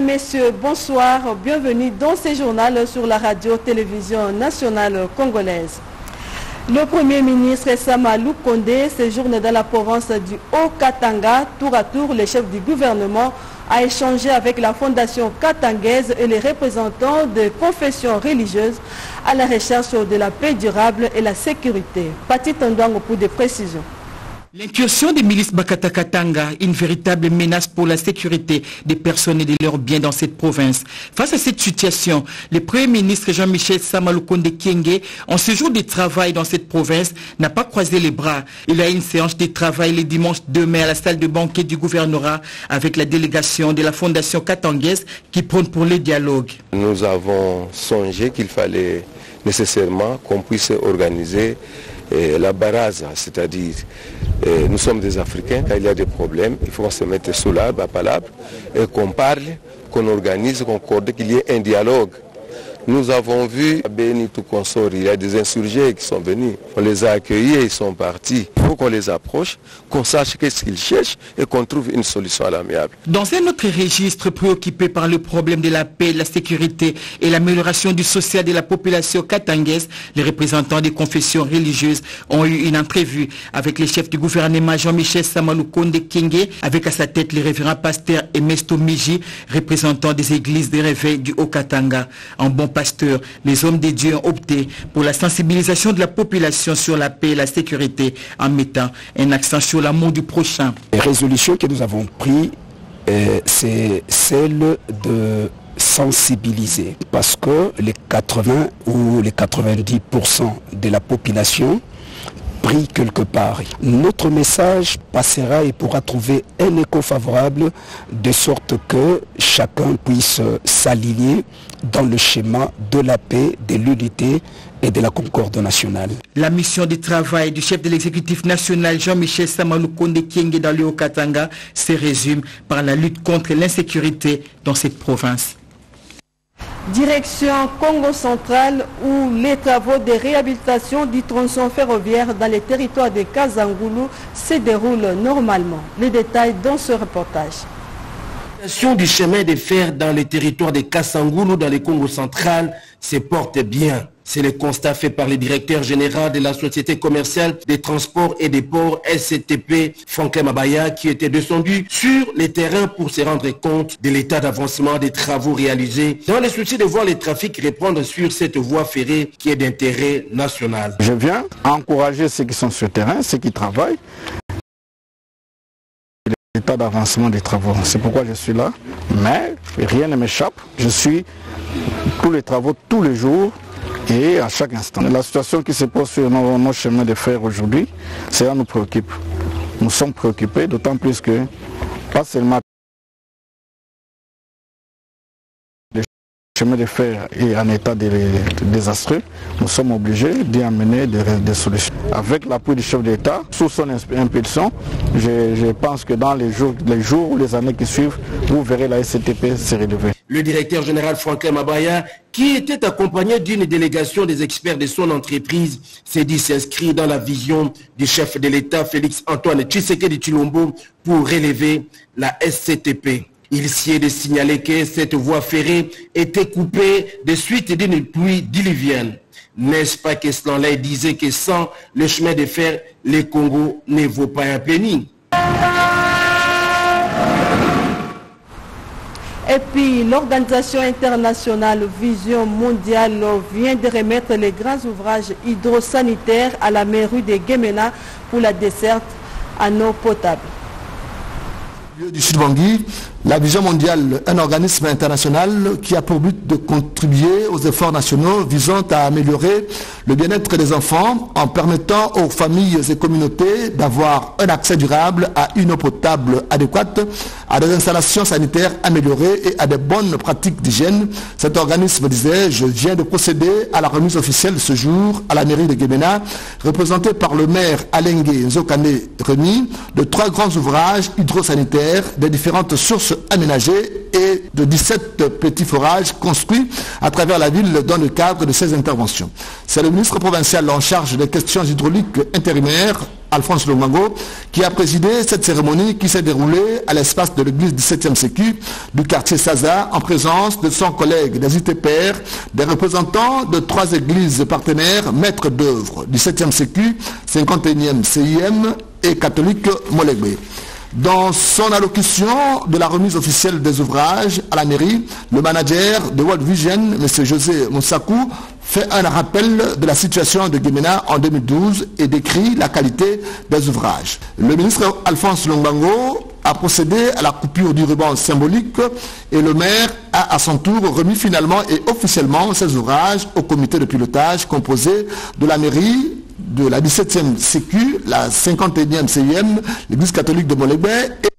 messieurs, bonsoir. Bienvenue dans ce journal sur la radio-télévision nationale congolaise. Le Premier ministre Samalou Kondé séjourne dans la province du Haut-Katanga. Tour à tour, le chef du gouvernement a échangé avec la fondation katangaise et les représentants des confessions religieuses à la recherche de la paix durable et la sécurité. Pati Tandouango pour des précisions. L'incursion des milices Bakata Katanga, une véritable menace pour la sécurité des personnes et de leurs biens dans cette province. Face à cette situation, le Premier ministre Jean-Michel Samalou Kondé Kyenge, en ce jour de travail dans cette province, n'a pas croisé les bras. Il a une séance de travail le dimanche 2 mai à la salle de banquet du gouvernorat avec la délégation de la fondation katangaise qui prône pour le dialogue. Nous avons songé qu'il fallait nécessairement qu'on puisse organiser la baraza, c'est-à-dire nous sommes des Africains, quand il y a des problèmes, il faut qu'on se mette sous l'arbre, à palabre, et qu'on parle, qu'on organise, qu'on accorde, qu'il y ait un dialogue. Nous avons vu à Béni tout consort, il y a des insurgés qui sont venus. On les a accueillis et ils sont partis. Il faut qu'on les approche, qu'on sache qu'est-ce qu'ils cherchent et qu'on trouve une solution à l'amiable. Dans un autre registre préoccupé par le problème de la paix, la sécurité et l'amélioration du social de la population katangaise, les représentants des confessions religieuses ont eu une entrevue avec le chef du gouvernement Jean-Michel Samalou Kondé Kyenge, avec à sa tête le révérend pasteur Emesto Miji, représentant des églises de réveil du Haut-Katanga. En bon pasteur, les hommes de Dieu ont opté pour la sensibilisation de la population sur la paix et la sécurité en mettant un accent sur l'amour du prochain. Les résolutions que nous avons prises, c'est celle de sensibiliser parce que les 80 ou les 90% de la population pris quelque part. Notre message passera et pourra trouver un écho favorable de sorte que chacun puisse s'aligner dans le schéma de la paix, de l'unité et de la concorde nationale. La mission de travail du chef de l'exécutif national Jean-Michel Samalou Kondé Kyenge dans le Haut-Katanga se résume par la lutte contre l'insécurité dans cette province. Direction Congo central où les travaux de réhabilitation du tronçon ferroviaire dans les territoires de Kazangoulou se déroulent normalement. Les détails dans ce reportage. La du chemin de fer dans les territoires de Kassangoulou dans le Congo central se porte bien. C'est le constat fait par le directeur général de la Société commerciale des transports et des ports SCTP, Franklin Mabaya, qui était descendu sur les terrains pour se rendre compte de l'état d'avancement des travaux réalisés dans le souci de voir le trafic reprendre sur cette voie ferrée qui est d'intérêt national. Je viens encourager ceux qui sont sur le terrain, ceux qui travaillent. L'état d'avancement des travaux, c'est pourquoi je suis là. Mais rien ne m'échappe. Je suis tous les travaux, tous les jours. Et à chaque instant. La situation qui se pose sur nos chemins de fer aujourd'hui, cela nous préoccupe. Nous sommes préoccupés, d'autant plus que, pas seulement le chemin de fer est en état désastreux, nous sommes obligés d'y amener des solutions. Avec l'appui du chef d'État, sous son impulsion, je pense que dans les jours ou les années qui suivent, vous verrez la SCTP se relever. Le directeur général Franklin Mabaya, qui était accompagné d'une délégation des experts de son entreprise, s'est dit s'inscrire dans la vision du chef de l'État, Félix Antoine Tshisekedi Tshilombo, pour relever la SCTP. Il s'y est de signaler que cette voie ferrée était coupée de suite d'une pluie diluvienne. N'est-ce pas que Stanley disait que sans le chemin de fer, le Congo ne vaut pas un penny? Et puis, l'organisation internationale Vision mondiale vient de remettre les grands ouvrages hydrosanitaires à la mairie de Gemena pour la desserte en eau potable. Du Sud-Bangui, la Vision mondiale, un organisme international qui a pour but de contribuer aux efforts nationaux visant à améliorer le bien-être des enfants en permettant aux familles et communautés d'avoir un accès durable à une eau potable adéquate, à des installations sanitaires améliorées et à de bonnes pratiques d'hygiène. Cet organisme disait: je viens de procéder à la remise officielle ce jour à la mairie de Gemena, représentée par le maire Alengue Nzokane Remy, de 3 grands ouvrages hydrosanitaires des différentes sources aménagées et de 17 petits forages construits à travers la ville dans le cadre de ces interventions. C'est le ministre provincial en charge des questions hydrauliques intérimaires, Alphonse Longango, qui a présidé cette cérémonie qui s'est déroulée à l'espace de l'église du 7e Sécu du quartier Saza, en présence de son collègue des UTPR, des représentants de 3 églises partenaires, maîtres d'œuvre du 7e Sécu, 51e CIM et catholique Molegbe. Dans son allocution de la remise officielle des ouvrages à la mairie, le manager de World Vision, M. José Moussakou, fait un rappel de la situation de Guémena en 2012 et décrit la qualité des ouvrages. Le ministre Alphonse Longango a procédé à la coupure du ruban symbolique et le maire a à son tour remis finalement et officiellement ses ouvrages au comité de pilotage composé de la mairie, de la 17e Sécu, la 51e CIM, l'église catholique de Molegbe.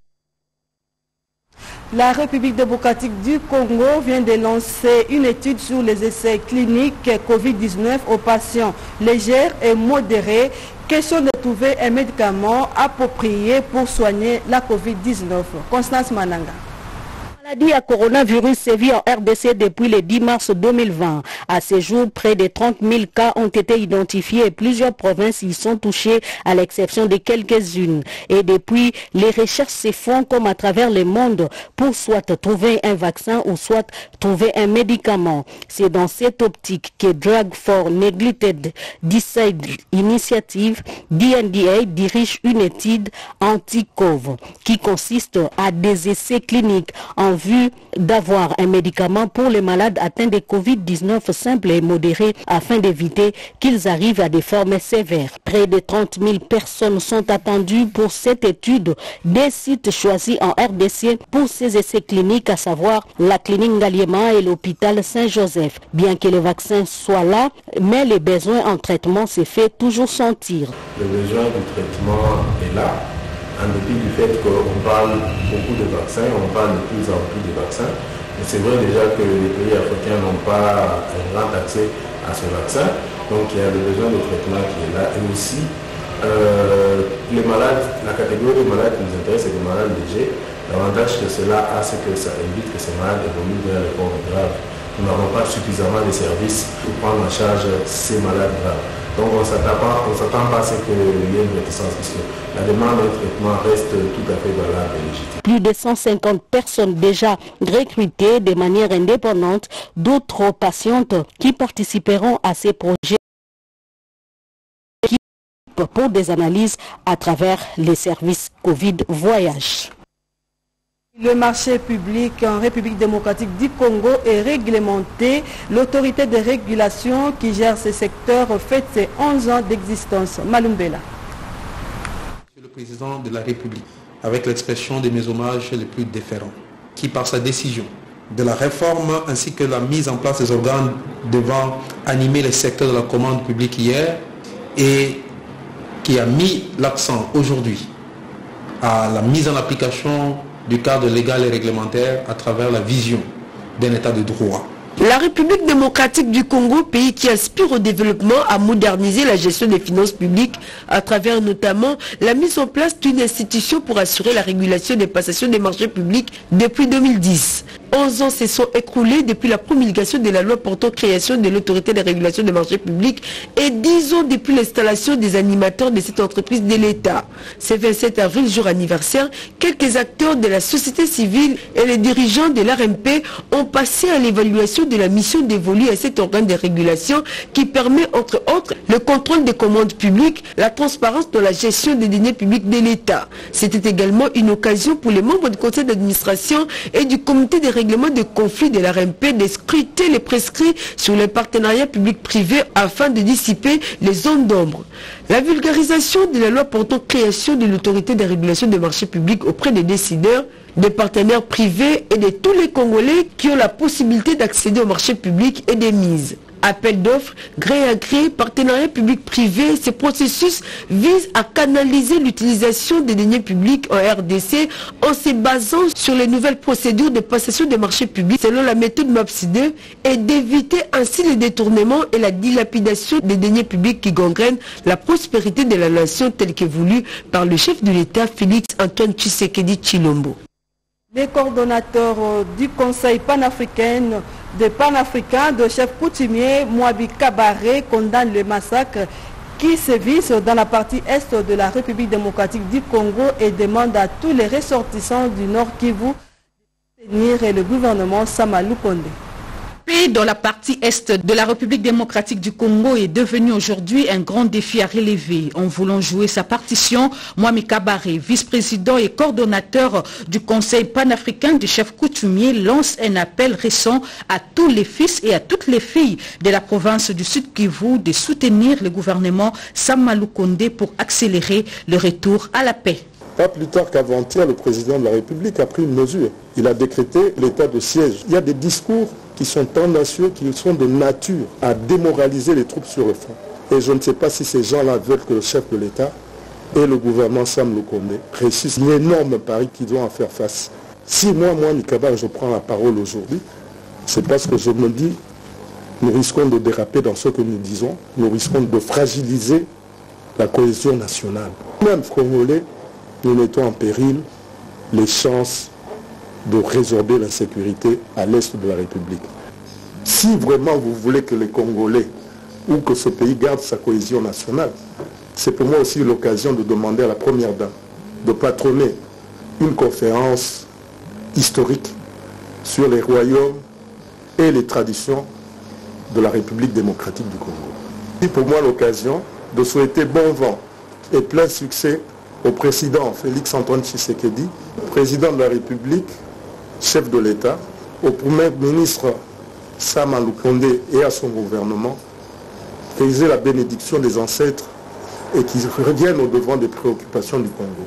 La République démocratique du Congo vient de lancer une étude sur les essais cliniques Covid-19 aux patients légers et modérés. Question de trouver un médicament approprié pour soigner la Covid-19. Constance Mananga. La maladie à coronavirus sévit en RDC depuis le 10 mars 2020. À ce jour, près de 30 000 cas ont été identifiés et plusieurs provinces y sont touchées à l'exception de quelques-unes. Et depuis, les recherches se font comme à travers le monde pour soit trouver un vaccin ou soit trouver un médicament. C'est dans cette optique que Drug for Neglected Disease Initiative, DNDA, dirige une étude anti-COVID qui consiste à des essais cliniques en vue d'avoir un médicament pour les malades atteints de Covid-19 simples et modérés afin d'éviter qu'ils arrivent à des formes sévères. Près de 30 000 personnes sont attendues pour cette étude des sites choisis en RDC pour ces essais cliniques, à savoir la clinique Ngaliema et l'hôpital Saint-Joseph. Bien que le vaccin soit là, mais les besoins en traitement se fait toujours sentir. Le besoin du traitement est là. En dépit du fait qu'on parle beaucoup de vaccins, on parle de plus en plus de vaccins. Mais c'est vrai déjà que les pays africains n'ont pas un grand accès à ce vaccin. Donc il y a le besoin de traitement qui est là. Et aussi, les malades, la catégorie des malades qui nous intéresse, c'est des malades légers. L'avantage que cela a, c'est que ça évite que ces malades évoluent vers les formes graves. Nous n'avons pas suffisamment de services pour prendre en charge ces malades graves. Donc on ne s'attend pas à ce qu'il y ait une réticence, parce que la demande de traitement reste tout à fait valable et légitime. Plus de 150 personnes déjà recrutées de manière indépendante, d'autres patientes qui participeront à ces projets pour des analyses à travers les services Covid Voyage. Le marché public en République démocratique du Congo est réglementé. L'autorité de régulation qui gère ce secteur fête ses 11 ans d'existence. Malumbela. Monsieur le Président de la République, avec l'expression de mes hommages les plus déférents, qui par sa décision de la réforme ainsi que la mise en place des organes devant animer les secteurs de la commande publique hier et qui a mis l'accent aujourd'hui à la mise en application du cadre légal et réglementaire à travers la vision d'un état de droit. La République démocratique du Congo, pays qui aspire au développement, a modernisé la gestion des finances publiques à travers notamment la mise en place d'une institution pour assurer la régulation des passations des marchés publics depuis 2010. 11 ans se sont écoulés depuis la promulgation de la loi portant création de l'autorité de régulation des marchés publics et 10 ans depuis l'installation des animateurs de cette entreprise de l'État. Ce 27 avril, jour anniversaire, quelques acteurs de la société civile et les dirigeants de l'RMP ont passé à l'évaluation de la mission dévolue à cet organe de régulation qui permet entre autres le contrôle des commandes publiques, la transparence dans la gestion des deniers publics de l'État. C'était également une occasion pour les membres du conseil d'administration et du comité de règlement de conflits de l'RMP de scruter les prescrits sur les partenariats publics-privés afin de dissiper les zones d'ombre. La vulgarisation de la loi portant création de l'autorité de régulation des marchés publics auprès des décideurs, des partenaires privés et de tous les Congolais qui ont la possibilité d'accéder au marché public et des mises. Appel d'offres, gré à gré, partenariat public-privé, ces processus visent à canaliser l'utilisation des deniers publics en RDC en se basant sur les nouvelles procédures de passation des marchés publics selon la méthode MAPS2 et d'éviter ainsi les détournements et la dilapidation des deniers publics qui gangrènent la prospérité de la nation telle que voulue par le chef de l'État Félix Antoine Tshisekedi Tshilombo. Les coordonnateurs du Conseil panafricain de chef coutumier Mouabi Kabaré condamnent le massacre qui sévissent dans la partie est de la République démocratique du Congo et demande à tous les ressortissants du Nord Kivu de soutenir le gouvernement Sama Lukonde. Dans la partie est de la République démocratique du Congo est devenu aujourd'hui un grand défi à relever. En voulant jouer sa partition, Mohamed Kabaré, vice-président et coordonnateur du Conseil panafricain des chefs coutumiers, lance un appel récent à tous les fils et à toutes les filles de la province du Sud Kivu de soutenir le gouvernement Sama Lukonde pour accélérer le retour à la paix. Pas plus tard qu'avant-hier, le président de la République a pris une mesure. Il a décrété l'état de siège. Il y a des discours qui sont tendancieux, qui sont de nature à démoraliser les troupes sur le front. Et je ne sais pas si ces gens-là veulent que le chef de l'État et le gouvernement Sam Lukonde réussissent l'énorme pari qu'ils doivent en faire face. Si moi, Mikaba, je prends la parole aujourd'hui, c'est parce que je me dis, nous risquons de déraper dans ce que nous disons, nous risquons de fragiliser la cohésion nationale. Même Congolais, nous mettons en péril les chances de résorber l'insécurité à l'est de la République. Si vraiment vous voulez que les Congolais ou que ce pays garde sa cohésion nationale, c'est pour moi aussi l'occasion de demander à la première dame de patronner une conférence historique sur les royaumes et les traditions de la République démocratique du Congo. C'est pour moi l'occasion de souhaiter bon vent et plein succès au président Félix Antoine Tshisekedi, président de la République, chef de l'État, au premier ministre Sama Lukonde et à son gouvernement, qu'ils aient la bénédiction des ancêtres et qu'ils reviennent au devant des préoccupations du Congo.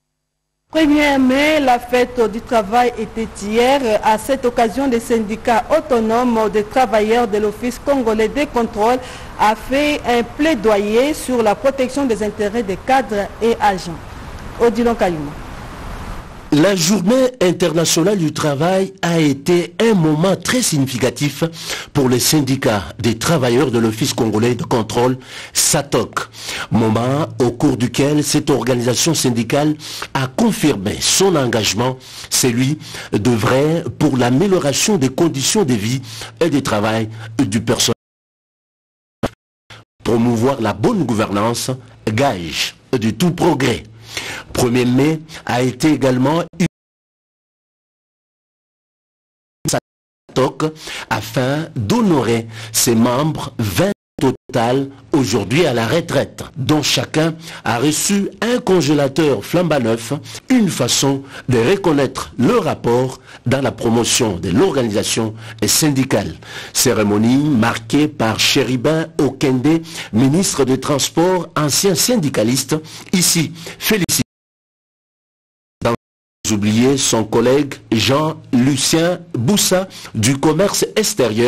1er mai, la fête du travail était hier. À cette occasion, le syndicat autonome des travailleurs de l'Office congolais des contrôles a fait un plaidoyer sur la protection des intérêts des cadres et agents. Odilon Kayuma. La journée internationale du travail a été un moment très significatif pour les syndicats des travailleurs de l'Office congolais de contrôle SATOC. Moment au cours duquel cette organisation syndicale a confirmé son engagement, celui d'œuvrer pour l'amélioration des conditions de vie et de travail du personnel. Promouvoir la bonne gouvernance, gage de tout progrès. 1er mai a été également SATOC afin d'honorer ses membres 20 total aujourd'hui à la retraite, dont chacun a reçu un congélateur flambant neuf, une façon de reconnaître leur rapport dans la promotion de l'organisation syndicale. Cérémonie marquée par Chéribin Okende, ministre des Transports, ancien syndicaliste, ici félicité. Sans oublier son collègue Jean-Lucien Boussa du commerce extérieur,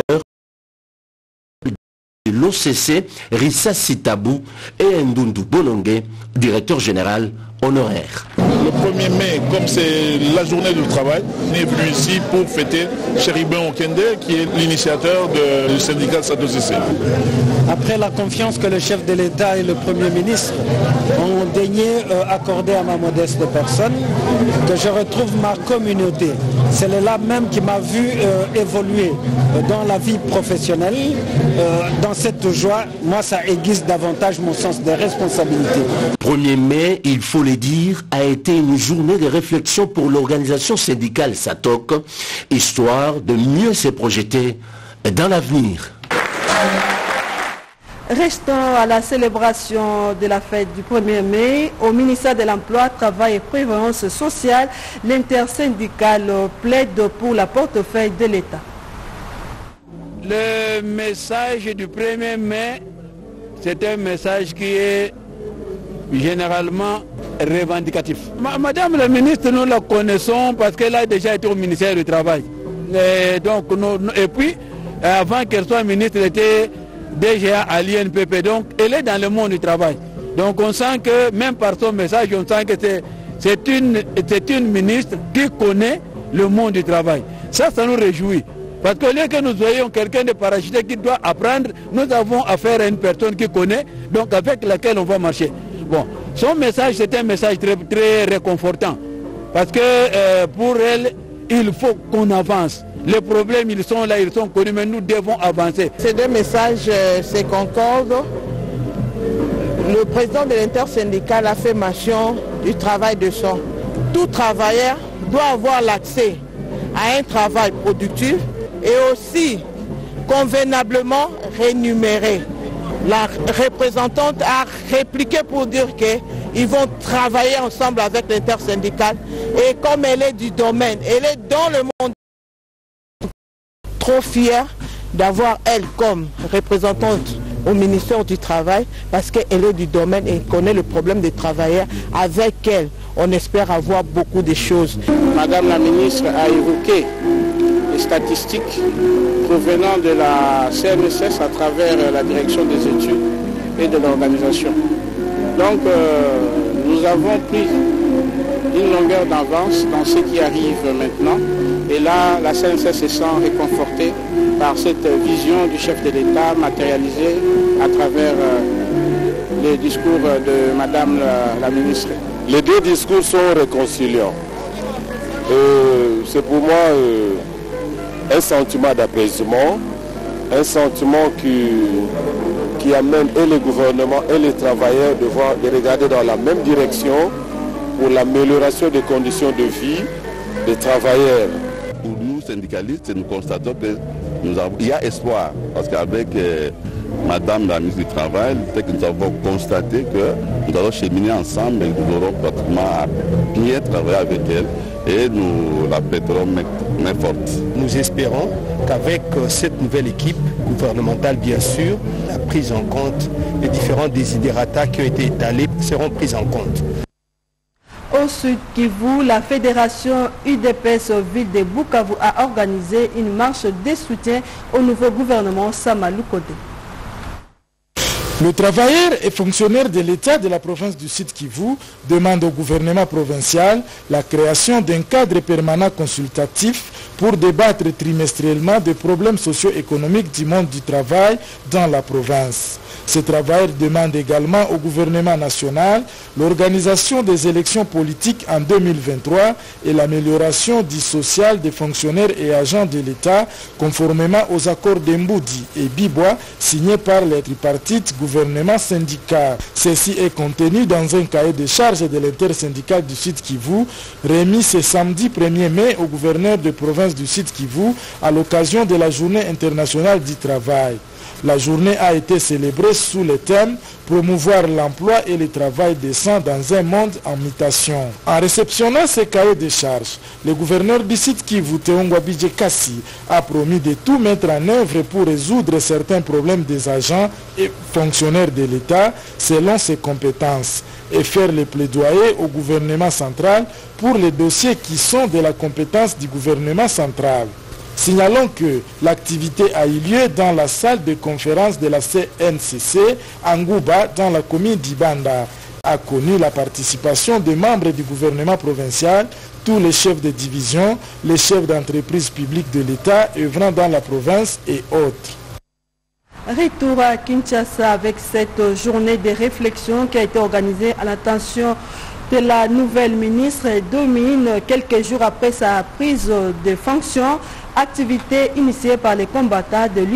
l'OCC, Rissa Sitabou et Ndundu Bolongue, directeur général honoraire. Le 1er mai, comme c'est la journée du travail, on est venu ici pour fêter Chéribin Okende, qui est l'initiateur du syndicat SATOC. Après la confiance que le chef de l'État et le Premier ministre ont daigné accorder à ma modeste personne, que je retrouve ma communauté. C'est là même qui m'a vu évoluer dans la vie professionnelle. Dans cette joie, moi, ça aiguise davantage mon sens de responsabilité. 1er mai, il faut le dire, a été une journée de réflexion pour l'organisation syndicale SATOC, histoire de mieux se projeter dans l'avenir. Restons à la célébration de la fête du 1er mai. Au ministère de l'Emploi, Travail et Prévoyance sociale, l'intersyndicale plaide pour la portefeuille de l'État. Le message du 1er mai, c'est un message qui est généralement revendicatif. Madame la ministre, nous la connaissons parce qu'elle a déjà été au ministère du Travail. Et puis, avant qu'elle soit ministre, elle était DGA à l'INPP. Donc, elle est dans le monde du travail. Donc, on sent que, même par son message, on sent que c'est une ministre qui connaît le monde du travail. Ça nous réjouit. Parce que lieu que nous voyons quelqu'un de parachuté qui doit apprendre, nous avons affaire à une personne qui connaît, donc avec laquelle on va marcher. Bon, son message, c'est un message très, très réconfortant. Parce que pour elle, il faut qu'on avance. Les problèmes, ils sont là, ils sont connus, mais nous devons avancer. Ces deux messages, c'est concorde. Le président de l'intersyndicale a fait mention du travail de son. Tout travailleur doit avoir l'accès à un travail productif et aussi convenablement rémunéré. La représentante a répliqué pour dire qu'ils vont travailler ensemble avec l'intersyndicale et comme elle est du domaine, elle est dans le monde, trop fière d'avoir elle comme représentante au ministère du Travail parce qu'elle est du domaine et connaît le problème des travailleurs. Avec elle, on espère avoir beaucoup de choses. Madame la ministre a évoqué les statistiques provenant de la CNSS à travers la direction des études et de l'organisation. Donc nous avons pris une longueur d'avance dans ce qui arrive maintenant. Et là, la CNSS se sent réconfortée par cette vision du chef de l'État matérialisée à travers les discours de Madame la ministre. Les deux discours sont réconciliants. C'est pour moi un sentiment d'apaisement, un sentiment qui amène et le gouvernement et les travailleurs de regarder dans la même direction pour l'amélioration des conditions de vie des travailleurs. Pour nous, syndicalistes, nous constatons qu'il y a espoir, parce qu'avec Madame la ministre du Travail, nous avons constaté que nous allons cheminer ensemble et nous aurons pratiquement à bien travailler avec elle et nous la prêterons main forte. Nous espérons qu'avec cette nouvelle équipe gouvernementale, bien sûr, la prise en compte des différents desiderata qui ont été étalés seront prises en compte. Au Sud Kivu, la fédération UDPS ville de Bukavu a organisé une marche de soutien au nouveau gouvernement Sama Lukonde. Le travailleur et fonctionnaire de l'État de la province du Sud Kivu demande au gouvernement provincial la création d'un cadre permanent consultatif pour débattre trimestriellement des problèmes socio-économiques du monde du travail dans la province. Ces travailleurs demandent également au gouvernement national l'organisation des élections politiques en 2023 et l'amélioration du social des fonctionnaires et agents de l'État conformément aux accords d'Emboudi et Bibwa signés par les tripartites gouvernement-syndicat. Ceci est contenu dans un cahier de charges de l'intersyndicale du Sud Kivu remis ce samedi 1er mai au gouverneur de province du Sud Kivu à l'occasion de la journée internationale du travail. La journée a été célébrée sous le thème « Promouvoir l'emploi et le travail décent dans un monde en mutation ». En réceptionnant ce cahier de charges, le gouverneur du Sud Kivu, Teongwa Bidje Kassi, a promis de tout mettre en œuvre pour résoudre certains problèmes des agents et fonctionnaires de l'État selon ses compétences et faire le plaidoyer au gouvernement central pour les dossiers qui sont de la compétence du gouvernement central. Signalons que l'activité a eu lieu dans la salle de conférence de la CNCC à Ngouba dans la commune d'Ibanda. A connu la participation des membres du gouvernement provincial, tous les chefs de division, les chefs d'entreprise publique de l'État œuvrant dans la province et autres. Retour à Kinshasa avec cette journée de réflexion qui a été organisée à l'attention de la nouvelle ministre Domine quelques jours après sa prise de fonction, activité initiée par les combattants de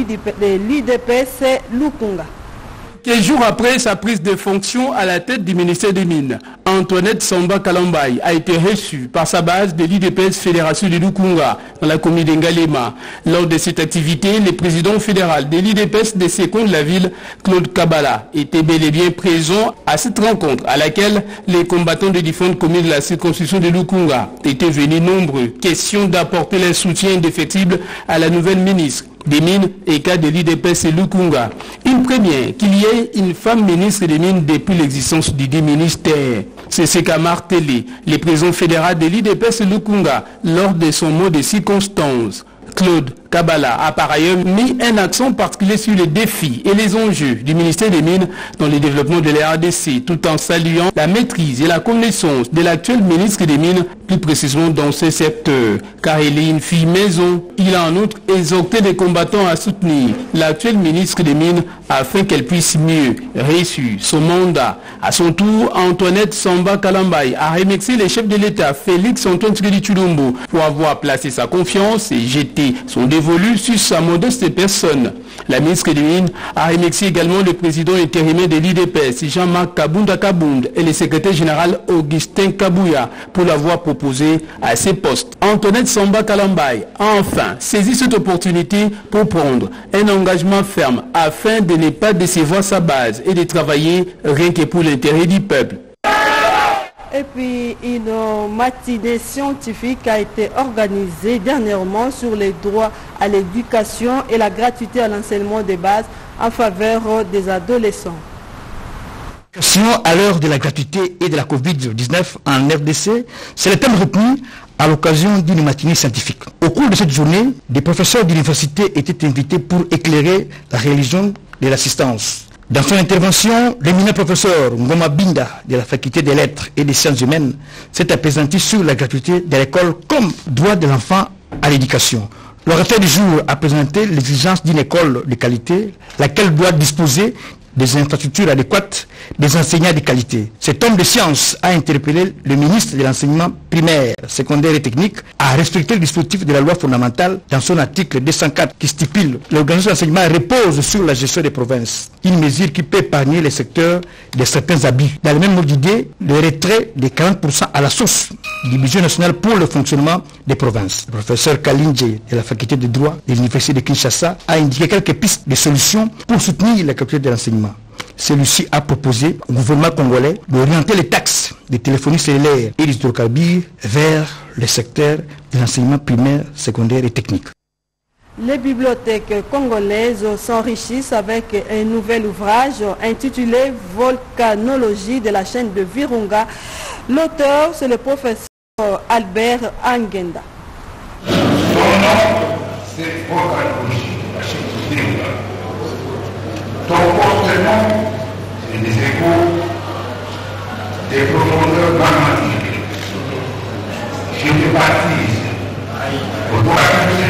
l'UDPS Lukunga. Quelques jours après sa prise de fonction à la tête du ministère des Mines, Antoinette Samba Kalambaye a été reçue par sa base de l'UDPS Fédération de Lukunga dans la commune d'Ngalema. Lors de cette activité, le président fédéral de l'UDPS de Sekon de la ville, Claude Kabala, était bel et bien présent à cette rencontre à laquelle les combattants de différentes communes de la circonscription de Lukunga étaient venus nombreux. Question d'apporter leur soutien indéfectible à la nouvelle ministre des Mines et cas de l'UDPS et Lukunga. Une première, qu'il y ait une femme ministre des Mines depuis l'existence du dit ministère. C'est ce qu'a martelé le président fédéral de l'UDPS et Lukunga lors de son mot de circonstance. Claude Kabala a par ailleurs mis un accent particulier sur les défis et les enjeux du ministère des Mines dans le développement de la RDC, tout en saluant la maîtrise et la connaissance de l'actuel ministre des Mines, plus précisément dans ce secteur, car il est une fille maison. Il a en outre exhorté les combattants à soutenir l'actuel ministre des Mines afin qu'elle puisse mieux réussir son mandat. À son tour, Antoinette Samba Kalambaye a remercié les chefs de l'État, Félix Antoine Tshisekedi Tshilombo, pour avoir placé sa confiance et jeté son dévolu sur sa modeste personne. La ministre des Mines a remercié également le président intérimaire de l'IDPS, Jean-Marc Kabunda Kabound, et le secrétaire général Augustin Kabouya pour l'avoir proposé à ces postes. Antoinette Samba Kalambay a enfin saisi cette opportunité pour prendre un engagement ferme afin de ne pas décevoir sa base et de travailler rien que pour l'intérêt du peuple. Et puis, une matinée scientifique a été organisée dernièrement sur les droits à l'éducation et la gratuité à l'enseignement des bases en faveur des adolescents. À l'heure de la gratuité et de la Covid-19 en RDC, c'est le thème retenu à l'occasion d'une matinée scientifique. Au cours de cette journée, des professeurs d'université étaient invités pour éclairer la religion de l'assistance. Dans son intervention, l'éminent professeur Ngoma Binda de la faculté des lettres et des sciences humaines s'est appesanti sur la gratuité de l'école comme droit de l'enfant à l'éducation. L'orateur du jour a présenté l'exigence d'une école de qualité, laquelle doit disposer des infrastructures adéquates, des enseignants de qualité. Cet homme de science a interpellé le ministre de l'enseignement primaire, secondaire et technique à respecter le dispositif de la loi fondamentale dans son article 204 qui stipule que l'organisation d'enseignement repose sur la gestion des provinces. Une mesure qui peut épargner les secteurs de certains abus. Dans le même mode d'idée, le retrait de 40% à la source du budget national pour le fonctionnement des provinces. Le professeur Kalindje de la faculté de droit de l'université de Kinshasa a indiqué quelques pistes de solutions pour soutenir la qualité de l'enseignement. Celui-ci a proposé au gouvernement congolais d'orienter les taxes des téléphonie cellulaires et des hydrocarbures vers le secteur de l'enseignement primaire, secondaire et technique. Les bibliothèques congolaises s'enrichissent avec un nouvel ouvrage intitulé Volcanologie de la chaîne de Virunga. L'auteur, c'est le professeur Albert Angenda. Son nom, c'est Volcanologie de la chaîne de Virunga. Ton portement, c'est des échos des profondeurs magmatiques. Je te baptise au droit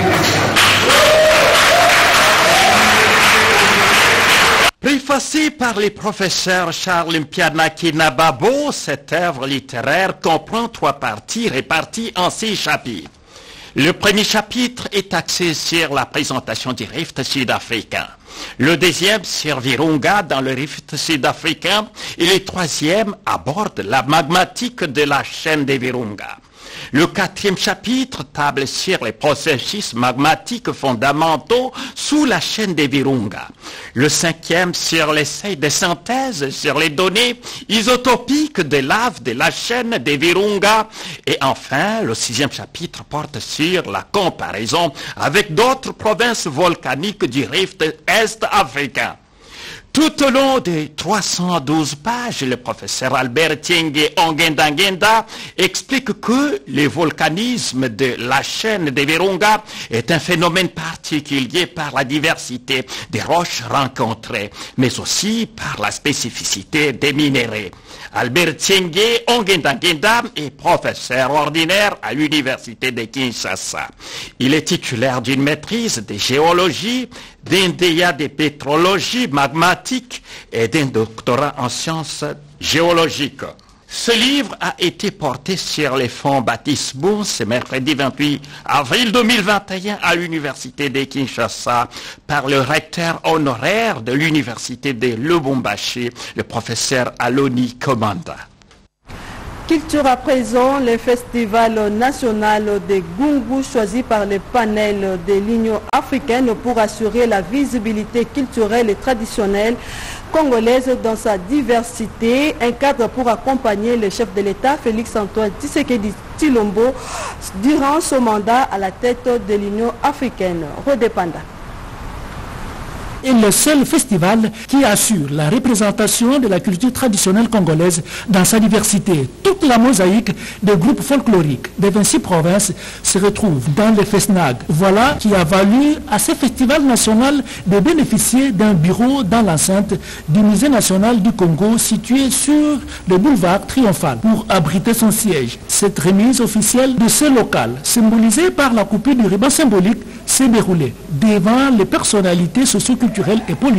Préfacé par le professeur Charles Mpianaki Nababo, cette œuvre littéraire comprend 3 parties réparties en 6 chapitres. Le premier chapitre est axé sur la présentation du rift sud-africain. Le deuxième sur Virunga dans le rift sud-africain et le troisième aborde la magmatique de la chaîne des Virunga. Le 4e chapitre table sur les processus magmatiques fondamentaux sous la chaîne des Virunga. Le 5e sur l'essai de synthèse sur les données isotopiques de lave de la chaîne des Virunga. Et enfin, le 6e chapitre porte sur la comparaison avec d'autres provinces volcaniques du rift est-africain. Tout au long des 312 pages, le professeur Albert Tienge Ongendangenda explique que le volcanisme de la chaîne des Virunga est un phénomène particulier par la diversité des roches rencontrées, mais aussi par la spécificité des minéraux. Albert Tienge Ongendangenda est professeur ordinaire à l'université de Kinshasa. Il est titulaire d'une maîtrise de géologie, d'un DEA de pétrologie magmatique et d'un doctorat en sciences géologiques. Ce livre a été porté sur les fonds Baptiste Bourse ce mercredi 28 avril 2021 à l'université de Kinshasa par le recteur honoraire de l'université de Lubumbashi, le professeur Aloni Komanda. Culture à présent, le festival national des Gungu choisi par le panel de l'Union africaine pour assurer la visibilité culturelle et traditionnelle congolaise dans sa diversité, un cadre pour accompagner le chef de l'État Félix-Antoine Tshisekedi Tshilombo durant son mandat à la tête de l'Union africaine. Redépenda. est le seul festival qui assure la représentation de la culture traditionnelle congolaise dans sa diversité. Toute la mosaïque des groupes folkloriques des 26 provinces se retrouve dans le FESNAG. Voilà qui a valu à ce festival national de bénéficier d'un bureau dans l'enceinte du Musée national du Congo situé sur le boulevard Triomphal pour abriter son siège. Cette remise officielle de ce local, symbolisée par la coupure du ruban symbolique, s'est déroulée devant les personnalités socio-culturelles et politiques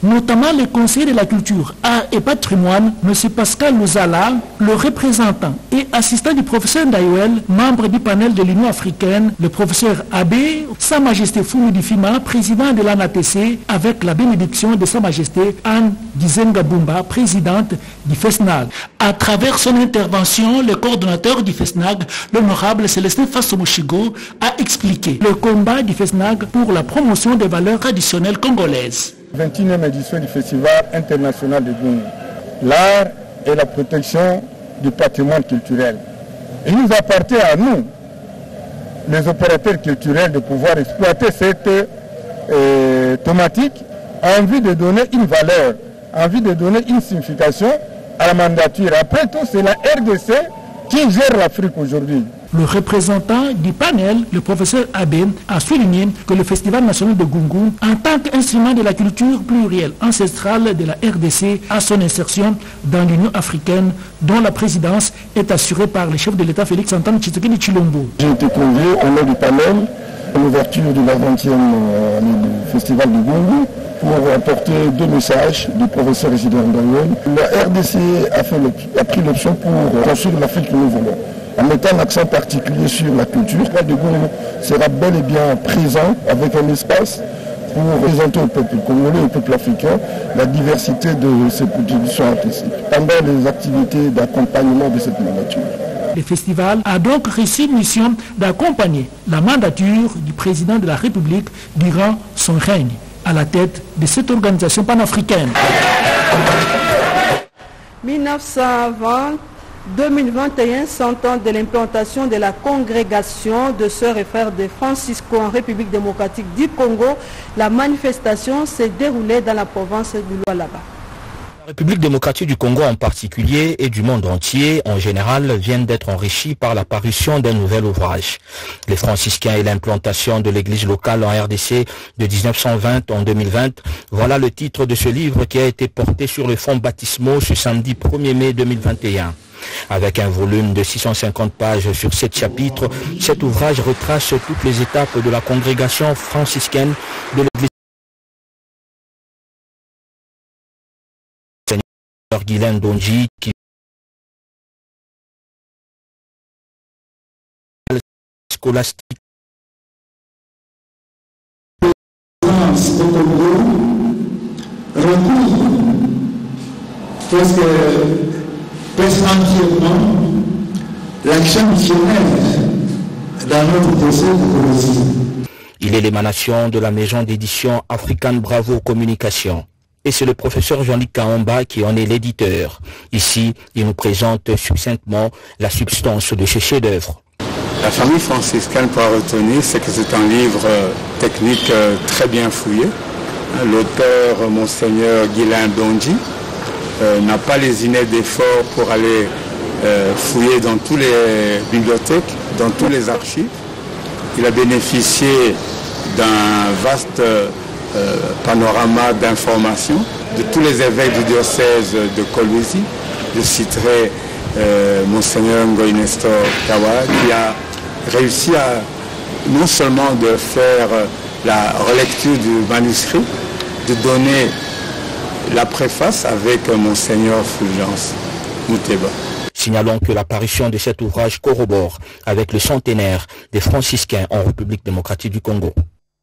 notamment les conseillers de la culture, art et patrimoine, M. Pascal Louzala, le représentant et assistant du professeur Ndayouel, membre du panel de l'Union africaine, le professeur Abbé, Sa Majesté Foumoudi Fima, président de l'ANATC, avec la bénédiction de Sa Majesté Anne Gizenga Bumba, présidente du FESNAG. À travers son intervention, le coordonnateur du FESNAG, l'honorable Célestin Fassomoshigo, a expliqué le combat du FESNAG pour la promotion des valeurs traditionnelles congolaises. 21e édition du Festival international de Gungu. L'art et la protection du patrimoine culturel. Il nous appartient à nous, les opérateurs culturels, de pouvoir exploiter cette thématique en vue de donner une valeur, en vue de donner une signification à la mandature. Après tout, c'est la RDC qui gère l'Afrique aujourd'hui. Le représentant du panel, le professeur Abbé, a souligné que le Festival national de Gungu, en tant qu'instrument de la culture plurielle ancestrale de la RDC, a son insertion dans l'Union africaine, dont la présidence est assurée par le chef de l'État Félix Antoine Tshisekedi Tshilombo. J'ai été convié au nom du panel à l'ouverture de la 20e année du Festival de Gungu pour apporter deux messages du professeur Isidore Ndayouel. La RDC a pris l'option pour construire l'Afrique que nous voulons, en mettant un accent particulier sur la culture. Le Festival de Gungu sera bel et bien présent avec un espace pour présenter au peuple congolais et au peuple africain la diversité de ces productions artistiques pendant les activités d'accompagnement de cette mandature. Le festival a donc reçu une mission d'accompagner la mandature du président de la République durant son règne à la tête de cette organisation panafricaine. 1920-2021, 100 ans de l'implantation de la congrégation de sœurs et frères de Francisco en République démocratique du Congo. La manifestation s'est déroulée dans la province du Lualaba. La République démocratique du Congo en particulier et du monde entier en général viennent d'être enrichis par la parution d'un nouvel ouvrage. Les franciscains et l'implantation de l'église locale en RDC de 1920 en 2020, voilà le titre de ce livre qui a été porté sur le fond baptismaux ce samedi 1er mai 2021. Avec un volume de 650 pages sur 7 chapitres, cet ouvrage retrace toutes les étapes de la congrégation franciscaine de l'église Guilain Ndonji qui scolastique France au Congo recouvre presque entièrement l'action missionnaire dans notre dossier de Colosie. Il est l'émanation de la maison d'édition African Bravo Communication. Et c'est le professeur Jean-Luc Kaomba qui en est l'éditeur. Ici, il nous présente succinctement la substance de ce chef-d'œuvre. La famille franciscaine peut retenir, c'est que c'est un livre technique très bien fouillé. L'auteur, Monseigneur Guilain Ndonji, n'a pas lésiné d'efforts pour aller fouiller dans toutes les bibliothèques, dans tous les archives. Il a bénéficié d'un vaste panorama d'informations de tous les évêques du diocèse de Kolwezi. Je citerai Monseigneur Ngoï Nestor Kawara qui a réussi à non seulement de faire la relecture du manuscrit, de donner la préface avec Monseigneur Fulgence Mouteba. Signalons que l'apparition de cet ouvrage corrobore avec le centenaire des franciscains en République démocratique du Congo.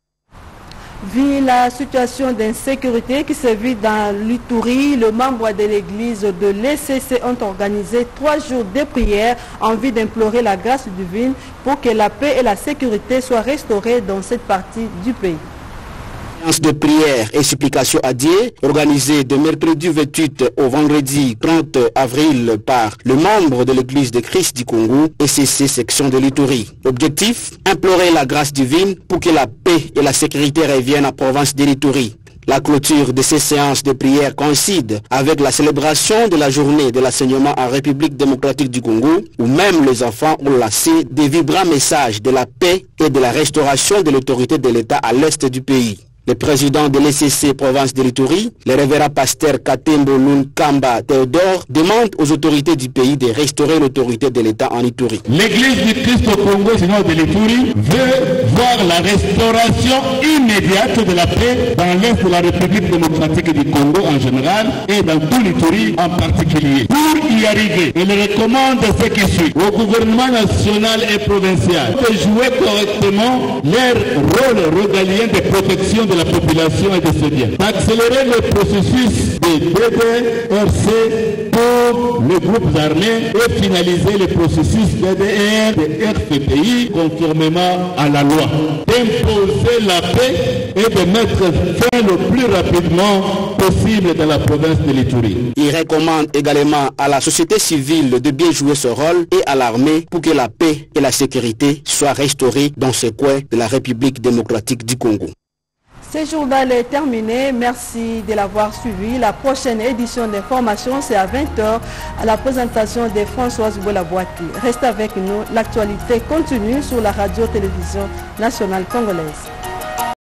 Vu la situation d'insécurité qui se vit dans l'Ituri, les membres de l'église de l'ECC ont organisé 3 jours de prière en vue d'implorer la grâce divine pour que la paix et la sécurité soient restaurées dans cette partie du pays. De prière et supplication à Dieu, organisée de mercredi 28 au vendredi 30 avril par le membre de l'église de Christ du Congo, ECC section de l'Ituri. Objectif, implorer la grâce divine pour que la paix et la sécurité reviennent à la province de l'Ituri. La clôture de ces séances de prière coïncide avec la célébration de la journée de l'enseignement en République démocratique du Congo, où même les enfants ont lancé des vibrants messages de la paix et de la restauration de l'autorité de l'État à l'est du pays. Le président de l'ECC province de l'Ituri, le révérend pasteur Katembo Lunkamba Théodore, demande aux autorités du pays de restaurer l'autorité de l'État en Ituri. L'église du Christ au Congo, Seigneur de l'Ituri, veut voir la restauration immédiate immédiate de la paix dans l'Est de la République démocratique du Congo en général et dans tout l'Ituri en particulier. Pour y arriver, il recommande ce qui suit au gouvernement national et provincial de jouer correctement leur rôle régalien de protection de la population et de ses biens, d'accélérer le processus de DDRC pour les groupes armés et finaliser le processus DDR de RCPI conformément à la loi, d'imposer la paix et de mettre fin le plus rapidement possible dans la province de l'Ituri. Il recommande également à la société civile de bien jouer ce rôle et à l'armée pour que la paix et la sécurité soient restaurées dans ce coin de la République démocratique du Congo. Ce journal est terminé. Merci de l'avoir suivi. La prochaine édition d'information, c'est à 20h à la présentation de Françoise Boulaboiti. Restez avec nous. L'actualité continue sur la radio-télévision nationale congolaise.